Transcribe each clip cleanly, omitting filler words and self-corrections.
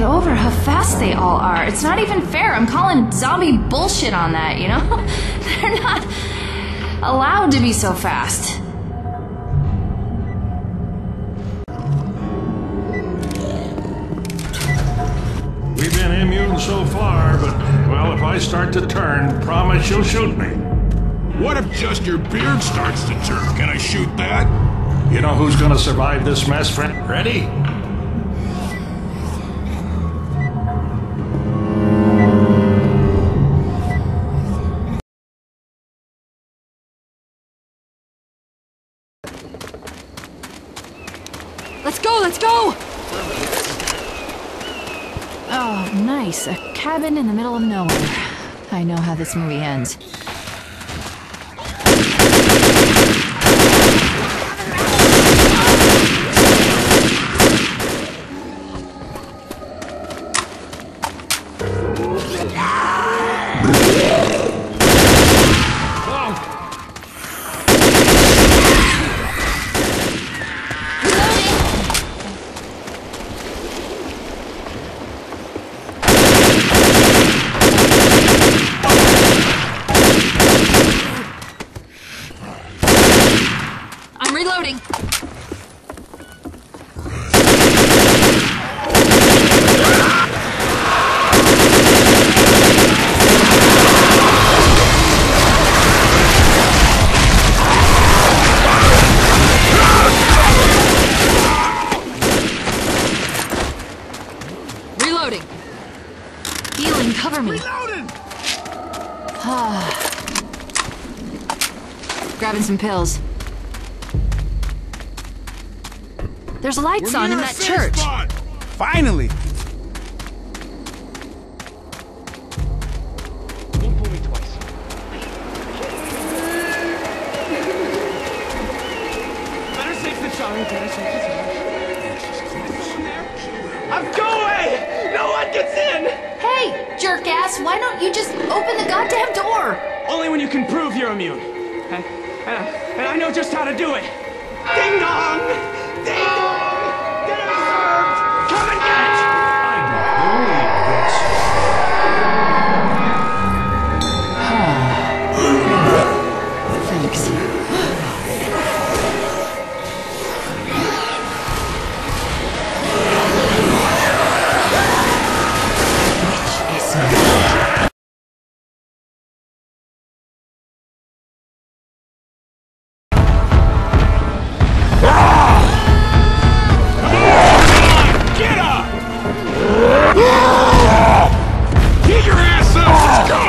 get over how fast they all are. It's not even fair. I'm calling zombie bullshit on that, you know? They're not allowed to be so fast. We've been immune so far, but, well, if I start to turn, promise you'll shoot me. What if just your beard starts to turn? Can I shoot that? You know who's gonna survive this mess, friend? Ready? Let's go, let's go! Oh, nice. A cabin in the middle of nowhere. I know how this movie ends. Reloading. Reloading. Healing, cover me. Reloading! Grabbing some pills. There's lights on in that church. Finally! Don't pull me twice. Better safe than sorry, better safe than sorry. I'm going! No one gets in! Hey, jerk ass, why don't you just open the goddamn door? Only when you can prove you're immune. And I know just how to do it. Ding dong! Ding dong! Dinner served! Come and get it! I don't believe this. Thanks. Get your ass up! Let's go!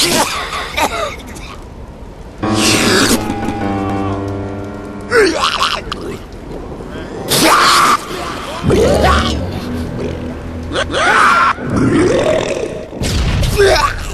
Yeah!